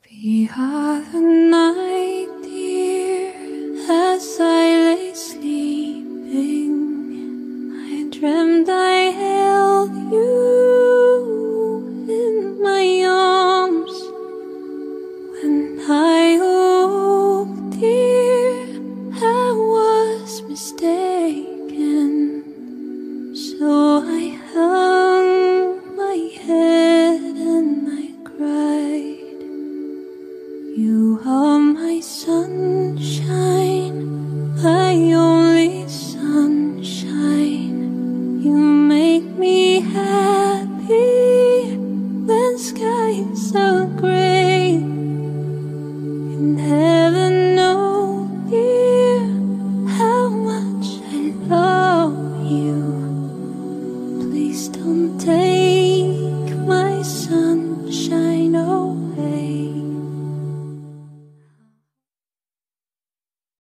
The other night, dear, as I lay sleeping, I dreamt I held you in my arms. When I awoke, dear, I was mistaken. So I hung my head and I cried. You are my sun.